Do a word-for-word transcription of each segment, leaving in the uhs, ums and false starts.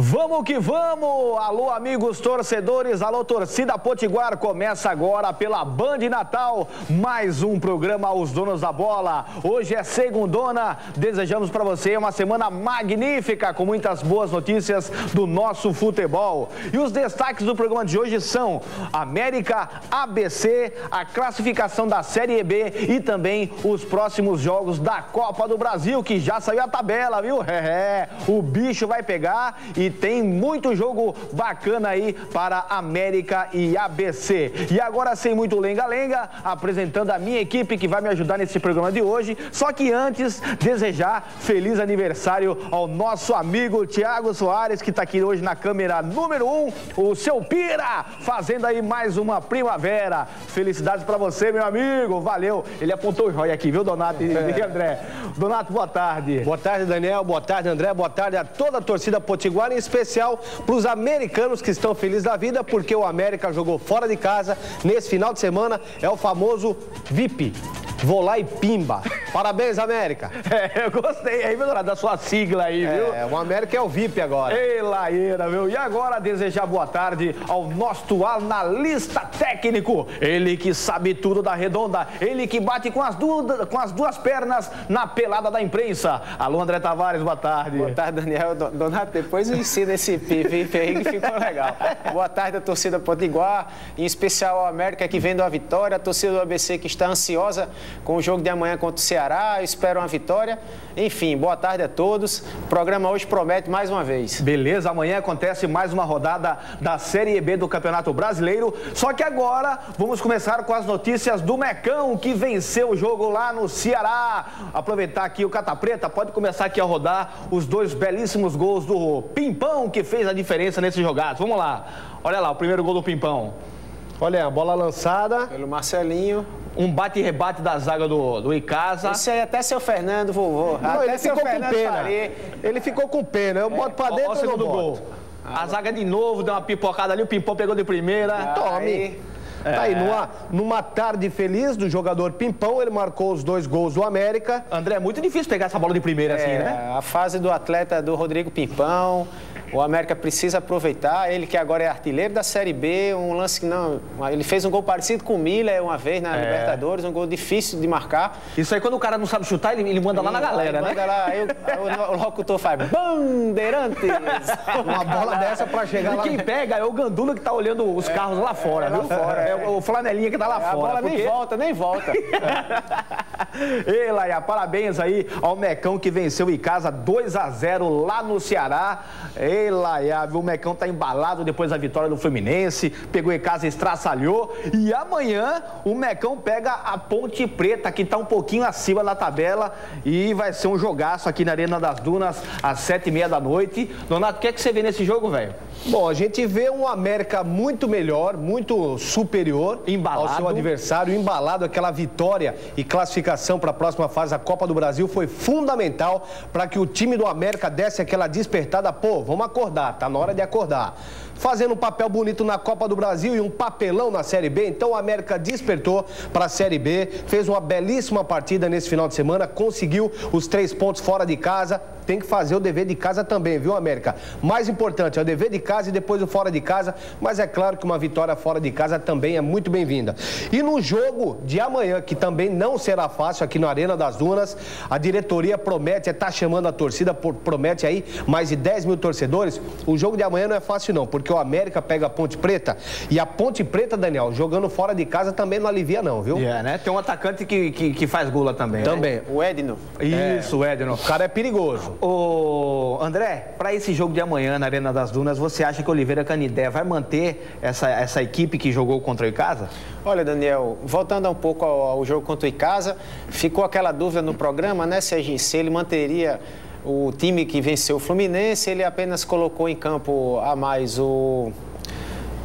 Vamos que vamos! Alô, amigos torcedores, alô, torcida Potiguar, começa agora pela Band Natal, mais um programa aos donos da bola. Hoje é segundona, desejamos para você uma semana magnífica, com muitas boas notícias do nosso futebol. E os destaques do programa de hoje são América, A B C, a classificação da Série B e também os próximos jogos da Copa do Brasil, que já saiu a tabela, viu? É, é, o bicho vai pegar e tem muito jogo bacana aí para América e A B C. E agora, sem muito lenga-lenga, apresentando a minha equipe que vai me ajudar nesse programa de hoje. Só que antes, desejar feliz aniversário ao nosso amigo Thiago Soares, que está aqui hoje na câmera número um, o seu Pira, fazendo aí mais uma primavera. Felicidades para você, meu amigo. Valeu. Ele apontou o joia aqui, viu, Donato e é. André? Donato, boa tarde. Boa tarde, Daniel. Boa tarde, André. Boa tarde a toda a torcida potiguara, em especial para os americanos que estão felizes da vida, porque o América jogou fora de casa nesse final de semana. É o famoso V I P. Vou lá e pimba. Parabéns, América. É, eu gostei aí, meu, da sua sigla aí, viu? É, o América é o V I P agora. Ei, laieira, viu? E agora desejar boa tarde ao nosso analista técnico. Ele que sabe tudo da redonda. Ele que bate com as, duas, com as duas pernas na pelada da imprensa. Alô, André Tavares, boa tarde. Boa tarde, Daniel. Donato, depois eu ensino esse V I P aí que ficou legal. Boa tarde a torcida potiguar, em especial a América que vem da vitória, a torcida do A B C que está ansiosa com o jogo de amanhã contra o Ceará, espero uma vitória. Enfim, boa tarde a todos. O programa hoje promete mais uma vez. Beleza, amanhã acontece mais uma rodada da Série B do Campeonato Brasileiro. Só que agora vamos começar com as notícias do Mecão, que venceu o jogo lá no Ceará. Aproveitar aqui o Cata Preta, pode começar aqui a rodar os dois belíssimos gols do Pimpão, que fez a diferença nesse jogado. Vamos lá. Olha lá, o primeiro gol do Pimpão. Olha, a bola lançada pelo Marcelinho. Um bate e rebate da zaga do, do Icasa. Isso aí até seu Fernando, vovô. Não, até ele seu ficou Fernando com pena. Faria. Ele ficou com pena. Eu é. boto pra dentro do gol. A zaga de novo, deu uma pipocada ali, o Pimpão pegou de primeira. Ah, Tome. É. Tá aí, numa, numa tarde feliz do jogador Pimpão, ele marcou os dois gols do América. André, é muito difícil pegar essa bola de primeira é, assim, né? A fase do atleta do Rodrigo Pimpão. O América precisa aproveitar, ele que agora é artilheiro da Série B, um lance que não... Ele fez um gol parecido com o Miller uma vez na é. Libertadores, um gol difícil de marcar. Isso aí, quando o cara não sabe chutar, ele, ele manda ele, lá na galera, ele né? Manda lá, aí o, aí o locutor faz Bandeirantes! Uma bola dessa pra chegar e lá... E quem pega é o Gandula que tá olhando os é, carros lá fora, é, viu? Lá fora, é. é o Flanelinha que tá lá é, fora. A bola porque... nem volta, nem volta. Ei, Laia, parabéns aí ao Mecão que venceu o Icasa dois a zero lá no Ceará. Ei, Laia, viu? O Mecão tá embalado depois da vitória do Fluminense, pegou em casa, estraçalhou, e amanhã o Mecão pega a Ponte Preta, que tá um pouquinho acima da tabela, e vai ser um jogaço aqui na Arena das Dunas, às sete e meia da noite. Donato, o que é que você vê nesse jogo, velho? Bom, a gente vê um América muito melhor, muito superior embalado. Ao seu adversário, embalado. Aquela vitória e classificação para a próxima fase da Copa do Brasil foi fundamental para que o time do América desse aquela despertada. Pô, vamos acordar, tá na hora de acordar. Fazendo um papel bonito na Copa do Brasil e um papelão na Série B, então o América despertou para a Série B, fez uma belíssima partida nesse final de semana, conseguiu os três pontos fora de casa. Tem que fazer o dever de casa também, viu, América? Mais importante é o dever de casa e depois o fora de casa, mas é claro que uma vitória fora de casa também é muito bem-vinda. E no jogo de amanhã, que também não será fácil aqui na Arena das Dunas, a diretoria promete, está chamando a torcida, promete aí mais de dez mil torcedores. O jogo de amanhã não é fácil não, porque o América pega a Ponte Preta e a Ponte Preta, Daniel, jogando fora de casa também não alivia não, viu? É, yeah, né? Tem um atacante que, que, que faz gol lá também. Também. Né? O Edno. Isso, é. o Edno. O cara é perigoso. Ô, André, para esse jogo de amanhã na Arena das Dunas, você acha que Oliveira Canidé vai manter essa, essa equipe que jogou contra o Icasa? Olha, Daniel, voltando um pouco ao, ao jogo contra o Icasa, ficou aquela dúvida no programa, né, se, se ele manteria o time que venceu o Fluminense, ele apenas colocou em campo a mais o...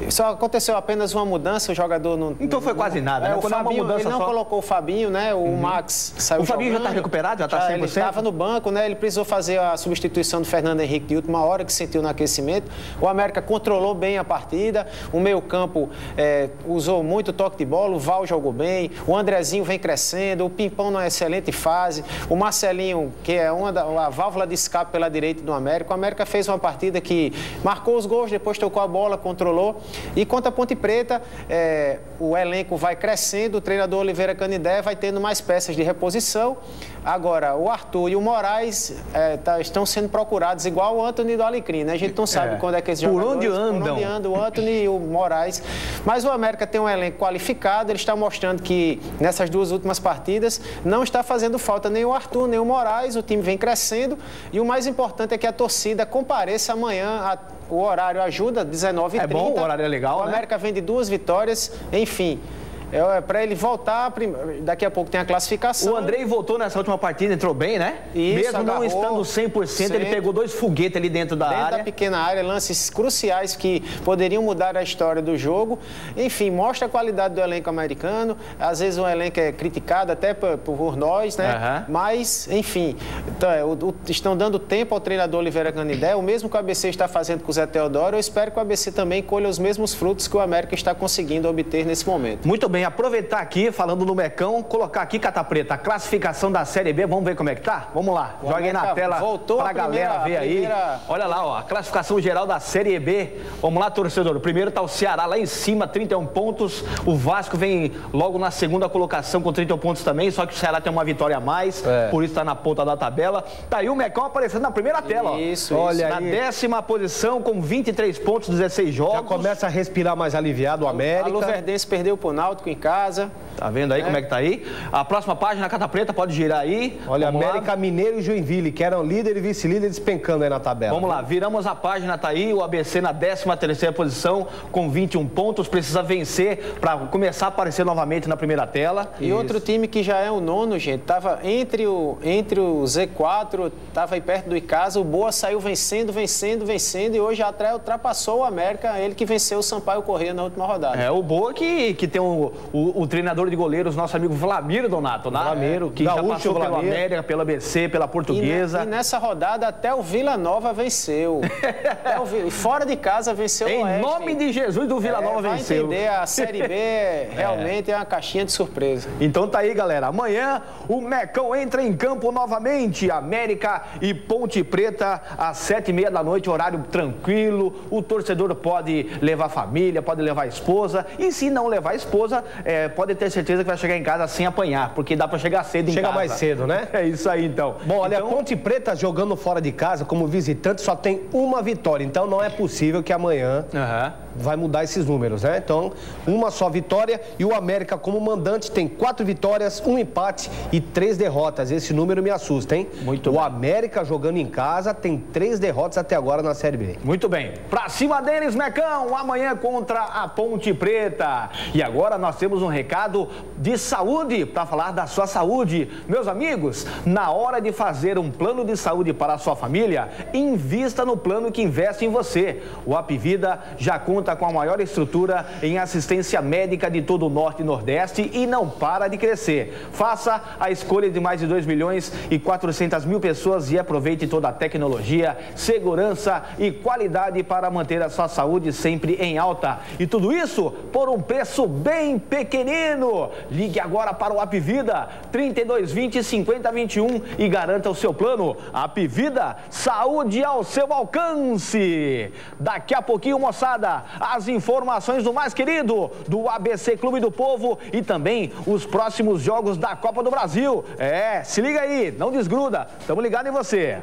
Só aconteceu apenas uma mudança, o jogador não... Então foi quase nada, é, né? O Quando Fabinho, uma mudança ele não só... colocou o Fabinho, né? O uhum. Max saiu O Fabinho jogando. Já está recuperado? Já está cem por cento? Ele estava no banco, né? Ele precisou fazer a substituição do Fernando Henrique de última hora, que sentiu no aquecimento. O América controlou bem a partida, o meio-campo é, usou muito toque de bola, o Val jogou bem, o Andrezinho vem crescendo, o Pimpão numa excelente fase, o Marcelinho, que é uma da, a válvula de escape pela direita do América. O América fez uma partida que marcou os gols, depois tocou a bola, controlou. E quanto à Ponte Preta, é, o elenco vai crescendo, o treinador Oliveira Canindé vai tendo mais peças de reposição. Agora, o Arthur e o Moraes é, tá, estão sendo procurados, igual o Antony do Alecrim, né? A gente não sabe é. quando é que esses jogadores... Por onde andam? Por onde andam o Antony e o Moraes. Mas o América tem um elenco qualificado, ele está mostrando que nessas duas últimas partidas não está fazendo falta nem o Arthur, nem o Moraes, o time vem crescendo e o mais importante é que a torcida compareça amanhã, a, o horário ajuda, dezenove e trinta. É bom, o horário é legal, o né? O América vem de duas vitórias, enfim... É para ele voltar, daqui a pouco tem a classificação. O Andrei voltou nessa última partida, entrou bem, né? Isso, Mesmo agarrou, não estando cem por cento, ele pegou dois foguetes ali dentro da dentro área. Dentro da pequena área, lances cruciais que poderiam mudar a história do jogo. Enfim, mostra a qualidade do elenco americano. Às vezes o elenco é criticado até por, por nós, né? Uhum. Mas, enfim, então, o, o, estão dando tempo ao treinador Oliveira Canindé, o mesmo que o A B C está fazendo com o Zé Teodoro. Eu espero que o A B C também colha os mesmos frutos que o América está conseguindo obter nesse momento. Muito bem, aproveitar aqui, falando no Mecão, colocar aqui, Cata Preta, a classificação da Série B, vamos ver como é que tá? Vamos lá, o joga aí na tela pra a galera ver aí. Primeira... Olha lá, ó, a classificação geral da Série B. Vamos lá, torcedor. O primeiro tá o Ceará lá em cima, trinta e um pontos. O Vasco vem logo na segunda colocação com trinta e um pontos também, só que o Ceará tem uma vitória a mais, é. por isso tá na ponta da tabela. Tá aí o Mecão aparecendo na primeira tela, ó. Isso, Olha isso. Na décima posição com vinte e três pontos, dezesseis jogos. Já começa a respirar mais aliviado o América. A Luverdense perdeu pro Náutico em casa. Tá vendo aí é. como é que tá aí? A próxima página, Cata Preta, pode girar aí. Olha, Vamos América, lá. Mineiro e Joinville, que eram líder e vice-líder, despencando aí na tabela. Vamos lá, viramos a página, tá aí. O A B C na décima terceira posição, com vinte e um pontos. Precisa vencer para começar a aparecer novamente na primeira tela. E Isso. outro time que já é o nono, gente, tava entre o, entre o Z quatro, tava aí perto do Icasa. O Boa saiu vencendo, vencendo, vencendo. E hoje até ultrapassou o América, ele que venceu o Sampaio Corrêa na última rodada. É, o Boa que, que tem o, o, o treinador de goleiros, nosso amigo Vlamiro Donato, né? Vlamiro, que Gaúcho, já passou pelo América, pela A B C, pela Portuguesa. E, ne, e nessa rodada até o Vila Nova venceu. até o Vila, fora de casa venceu em o Oeste. Em nome de Jesus do Vila é, Nova vai venceu. Entender, a Série B realmente é. é uma caixinha de surpresa. Então tá aí, galera. Amanhã o Mecão entra em campo novamente. América e Ponte Preta às sete e meia da noite, horário tranquilo. O torcedor pode levar a família, pode levar a esposa. E se não levar a esposa, é, pode ter certeza que vai chegar em casa sem apanhar, porque dá para chegar cedo em Chega casa. mais cedo, né? É isso aí, então. Bom, olha, então... a Ponte Preta jogando fora de casa como visitante só tem uma vitória, então não é possível que amanhã uhum. vai mudar esses números, né? Então, uma só vitória e o América como mandante tem quatro vitórias, um empate e três derrotas. Esse número me assusta, hein? Muito o bem. América jogando em casa tem três derrotas até agora na Série B. Muito bem. Pra cima deles, Mecão, amanhã contra a Ponte Preta. E agora nós temos um recado de saúde, para falar da sua saúde. Meus amigos, na hora de fazer um plano de saúde para a sua família, invista no plano que investe em você. O Apvida já conta com a maior estrutura em assistência médica de todo o Norte e Nordeste e não para de crescer. Faça a escolha de mais de dois milhões e quatrocentas mil pessoas e aproveite toda a tecnologia, segurança e qualidade para manter a sua saúde sempre em alta. E tudo isso por um preço bem pequenino. Ligue agora para o Apvida, trinta e dois, vinte, cinquenta, vinte e um e garanta o seu plano. Apvida, saúde ao seu alcance. Daqui a pouquinho, moçada, as informações do mais querido, do A B C Clube do Povo e também os próximos jogos da Copa do Brasil. É, se liga aí, não desgruda, estamos ligados em você.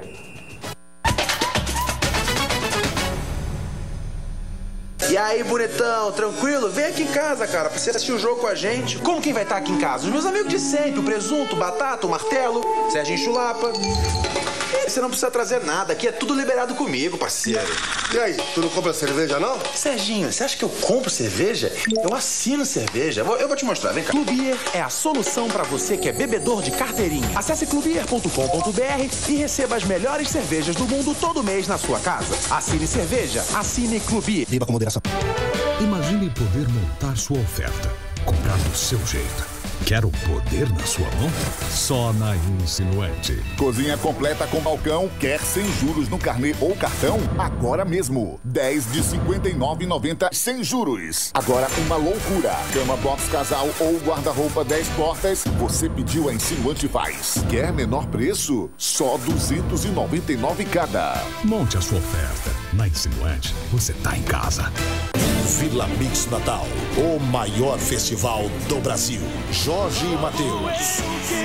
E aí, bonitão, tranquilo? Vem aqui em casa, cara, pra você assistir o jogo com a gente. Como quem vai estar aqui em casa? Os meus amigos de sempre, o presunto, o batata, o martelo, Serginho Chulapa. Você não precisa trazer nada, aqui é tudo liberado comigo, parceiro. E aí, tu não compra cerveja, não? Serginho, você acha que eu compro cerveja? Eu assino cerveja. Eu vou te mostrar, vem cá. Clubeer é a solução pra você que é bebedor de carteirinha. Acesse clubeer ponto com ponto br e receba as melhores cervejas do mundo todo mês na sua casa. Assine cerveja, assine Clubeer. Beba com moderação. poder montar sua oferta, comprar do seu jeito. Quer o poder na sua mão? Só na Insinuante. Cozinha completa com balcão, quer sem juros no carnê ou cartão? Agora mesmo. dez de cinquenta e nove reais e noventa centavos sem juros. Agora uma loucura. Cama box casal ou guarda-roupa dez portas, você pediu a Insinuante faz. Quer menor preço? Só duzentos e noventa e nove reais cada. Monte a sua oferta. Na Insinuante, você tá em casa. Vila Mix Natal, o maior festival do Brasil. Jorge e Mateus,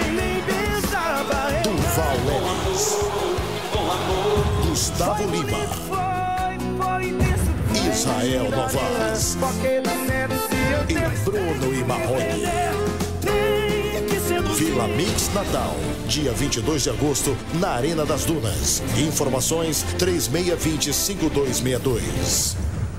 Durval Lelis, Gustavo Lima, Israel Novaes e Bruno e Marrone. Vila Mix Natal, dia vinte e dois de agosto, na Arena das Dunas. Informações três seis dois zero, cinco dois seis dois.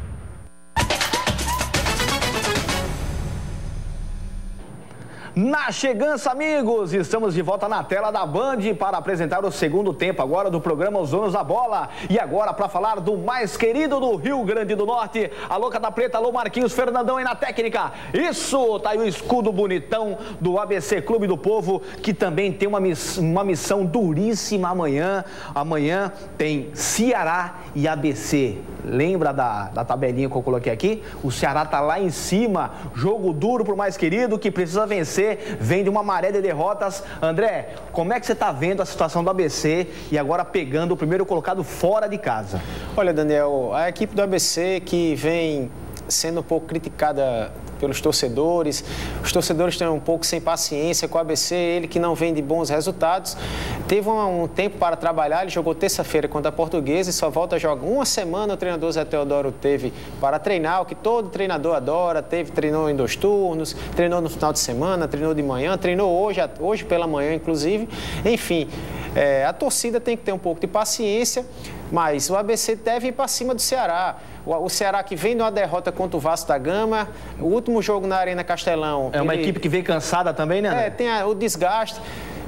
Na chegança, amigos, estamos de volta na tela da Band para apresentar o segundo tempo agora do programa Os Donos da Bola. E agora para falar do mais querido do Rio Grande do Norte, alô Cata Preta, alô Marquinhos Fernandão aí na técnica. Isso, tá aí o escudo bonitão do A B C Clube do Povo, que também tem uma, miss, uma missão duríssima amanhã. Amanhã tem Ceará e A B C. Lembra da, da tabelinha que eu coloquei aqui? O Ceará tá lá em cima, jogo duro pro mais querido, que precisa vencer, vem de uma maré de derrotas. André, como é que você tá vendo a situação do A B C e agora pegando o primeiro colocado fora de casa? Olha, Daniel, a equipe do A B C que vem sendo um pouco criticada pelos torcedores, os torcedores estão um pouco sem paciência com o A B C, ele que não vem de bons resultados, teve um, um tempo para trabalhar, ele jogou terça-feira contra a Portuguesa e só volta a jogar uma semana. O treinador Zé Teodoro teve para treinar, o que todo treinador adora, teve, treinou em dois turnos, treinou no final de semana, treinou de manhã, treinou hoje, hoje pela manhã inclusive, enfim, é, a torcida tem que ter um pouco de paciência, mas o A B C deve ir para cima do Ceará. O Ceará que vem de uma derrota contra o Vasco da Gama, o último jogo na Arena Castelão. É uma ele... equipe que vem cansada também, né? É, tem a, o desgaste.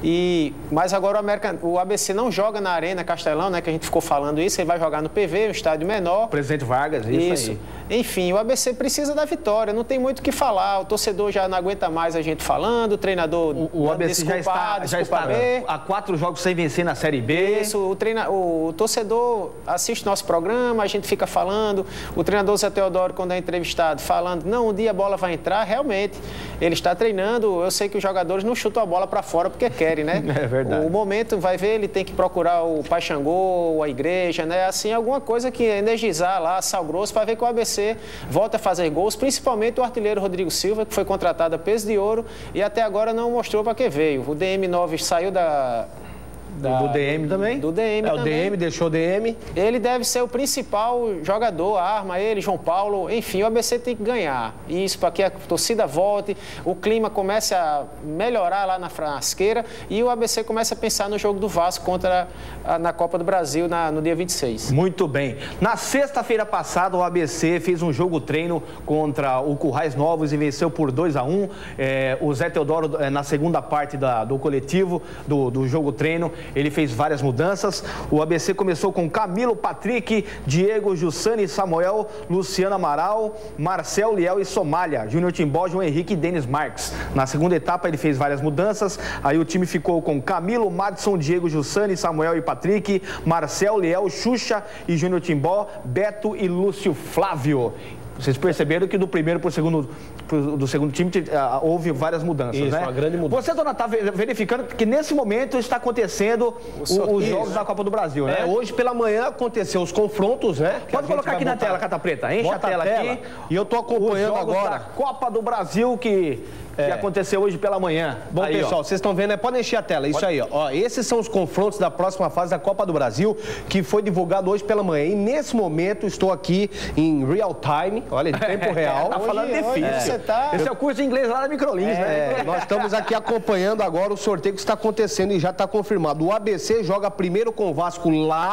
E, mas agora o, América, o A B C não joga na Arena Castelão, né? Que a gente ficou falando isso, ele vai jogar no P V, um estádio menor. Presidente Vargas, isso, isso aí. Enfim, o A B C precisa da vitória, não tem muito o que falar. O torcedor já não aguenta mais a gente falando, o treinador. O, o A B C já está, já está há quatro jogos sem vencer na Série B. Isso, o, treina, o, o torcedor assiste nosso programa, a gente fica falando. O treinador Zé Teodoro, quando é entrevistado, falando, não, um dia a bola vai entrar, realmente. Ele está treinando, eu sei que os jogadores não chutam a bola para fora porque querem, né? É verdade. O momento, vai ver, ele tem que procurar o Paixangô, a igreja, né? Assim, alguma coisa que energizar lá, Sal Grosso, para ver que o A B C volta a fazer gols, principalmente o artilheiro Rodrigo Silva, que foi contratado a peso de ouro e até agora não mostrou para que veio. O D M nove saiu da... Da, do D M também? Do D M é, também. O D M deixou o D M. Ele deve ser o principal jogador, a arma, ele, João Paulo. Enfim, o A B C tem que ganhar. Isso para que a torcida volte, o clima comece a melhorar lá na frasqueira e o A B C comece a pensar no jogo do Vasco contra a, na Copa do Brasil na, no dia vinte e seis. Muito bem. Na sexta-feira passada, o A B C fez um jogo treino contra o Currais Novos e venceu por dois a um. É, o Zé Teodoro, é, na segunda parte da, do coletivo, do, do jogo treino, ele fez várias mudanças. O A B C começou com Camilo, Patrick, Diego, Jussane, Samuel, Luciano Amaral, Marcel, Liel e Somália, Júnior Timbó, João Henrique e Denis Marques. Na segunda etapa ele fez várias mudanças, aí o time ficou com Camilo, Madison, Diego, Jussane, Samuel e Patrick, Marcel, Liel, Xuxa e Júnior Timbó, Beto e Lúcio Flávio. Vocês perceberam que do primeiro para o segundo, pro, do segundo time uh, houve várias mudanças, Isso, né? uma grande mudança. Você, dona, está verificando que nesse momento está acontecendo o, os jogos da Copa do Brasil, né? É, hoje pela manhã aconteceu os confrontos, né? Pode colocar aqui na botar... tela, Cata Preta. Enche a tela, a tela aqui. E eu estou acompanhando os jogos agora da Copa do Brasil que... que é. aconteceu hoje pela manhã. Bom, aí, pessoal, vocês estão vendo, né? Pode encher a tela, isso Pode... aí, ó. ó. Esses são os confrontos da próxima fase da Copa do Brasil, que foi divulgado hoje pela manhã. E nesse momento estou aqui em real time, olha, em tempo real. Tá falando difícil. É. Você tá... Esse é o curso de inglês lá da Microlins, é, né? Nós estamos aqui acompanhando agora o sorteio que está acontecendo e já está confirmado. O A B C joga primeiro com o Vasco lá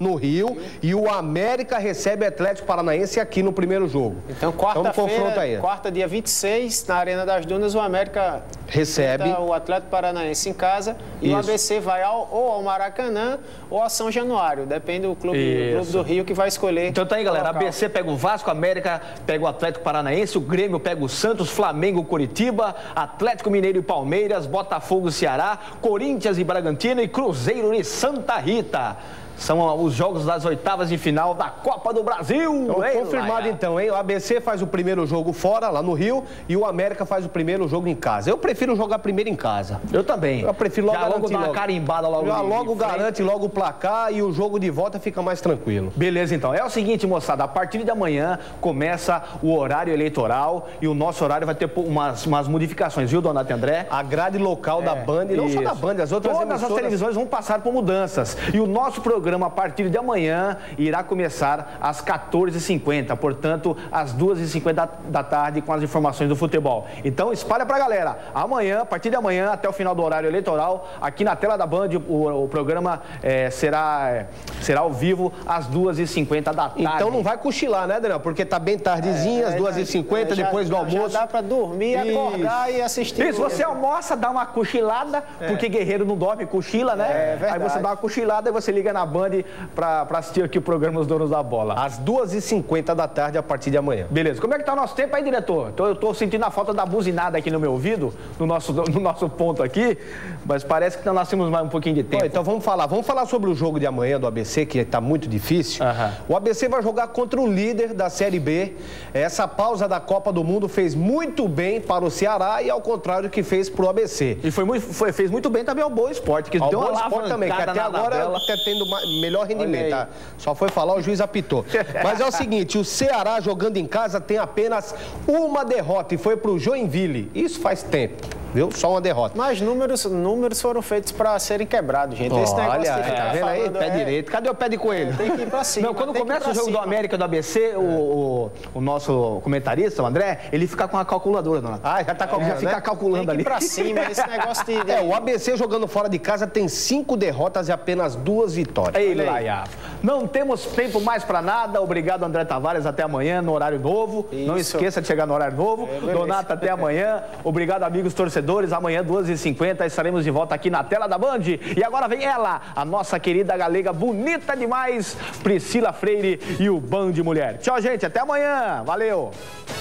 no Rio, e o América recebe o Atlético Paranaense aqui no primeiro jogo. Então, quarta-feira, quarta, dia vinte e seis, na Arena das Dunas, o América recebe o Atlético Paranaense em casa e Isso. o A B C vai ao, ou ao Maracanã ou a São Januário, depende do clube, do clube do Rio que vai escolher. Então tá aí, galera, a A B C pega o Vasco, América pega o Atlético Paranaense, o Grêmio pega o Santos, Flamengo, Curitiba, Atlético Mineiro e Palmeiras, Botafogo, Ceará, Corinthians e Bragantino e Cruzeiro e Santa Rita. São os jogos das oitavas de final da Copa do Brasil. Então, hein, confirmado Laia? Então, hein? O A B C faz o primeiro jogo fora, lá no Rio, e o América faz o primeiro jogo em casa. Eu prefiro jogar primeiro em casa. Eu também. Eu prefiro logo Já logo dar uma carimbada logo. Já logo garante logo o placar e o jogo de volta fica mais tranquilo. Beleza, então. É o seguinte, moçada, a partir de amanhã começa o horário eleitoral e o nosso horário vai ter umas, umas modificações, viu, Donato e André? A grade local é, da Band, e não isso. só da Band, as outras Todas emissoras... as televisões vão passar por mudanças. E o nosso programa, a partir de amanhã, irá começar às quatorze e cinquenta, portanto, às duas e cinquenta da tarde, com as informações do futebol. Então, espalha pra galera. Amanhã, a partir de amanhã, até o final do horário eleitoral, aqui na tela da Band, o, o programa é, será, é, será ao vivo às duas e cinquenta da tarde. Então não vai cochilar, né, Daniel? Porque tá bem tardezinha, às duas e cinquenta, é, depois do almoço. Já dá pra dormir, Isso. acordar e assistir. Isso, você almoça, dá uma cochilada, é. porque guerreiro não dorme, cochila, né? É, Aí você dá uma cochilada e você liga na Band pra para assistir aqui o programa Os Donos da Bola. Às duas e cinquenta da tarde, a partir de amanhã. Beleza. Como é que tá o nosso tempo aí, diretor? Tô, eu tô sentindo a falta da buzinada aqui no meu ouvido, no nosso, no nosso ponto aqui, mas parece que nós temos mais um pouquinho de tempo. Ó, então vamos falar. Vamos falar sobre o jogo de amanhã do A B C, que tá muito difícil. Uhum. O A B C vai jogar contra o líder da Série B. Essa pausa da Copa do Mundo fez muito bem para o Ceará e ao contrário que fez pro A B C. E foi muito, foi, fez muito bem também ao Boa Esporte, que ao deu Boa uma Esporte também, que até agora está tendo melhor rendimento, tá? Só foi falar, o juiz apitou. Mas é o seguinte, o Ceará jogando em casa tem apenas uma derrota e foi pro Joinville. Isso faz tempo. Viu? Só uma derrota. Mas números, números foram feitos para serem quebrados, gente. Esse Olha, negócio de ficar é, falando, aí, pé é... direito. Cadê o pé de coelho? É, tem que ir pra cima. Não, quando começa o jogo cima. do América do A B C, é. o, o, o nosso comentarista, o André, ele fica com a calculadora, dona. Ah, já tá calculando, é, já fica né? calculando tem que ir ali. pra cima, esse negócio de... É, o A B C jogando fora de casa tem cinco derrotas e apenas duas vitórias. Ei, Laia. Não temos tempo mais pra nada. Obrigado, André Tavares. Até amanhã, no horário novo. Isso. Não esqueça de chegar no horário novo. É, Donato, até amanhã. Obrigado, amigos torcedores. Amanhã, duas e cinquenta, estaremos de volta aqui na tela da Band. E agora vem ela, a nossa querida galega, bonita demais, Priscila Freire e o Band Mulher. Tchau, gente. Até amanhã. Valeu.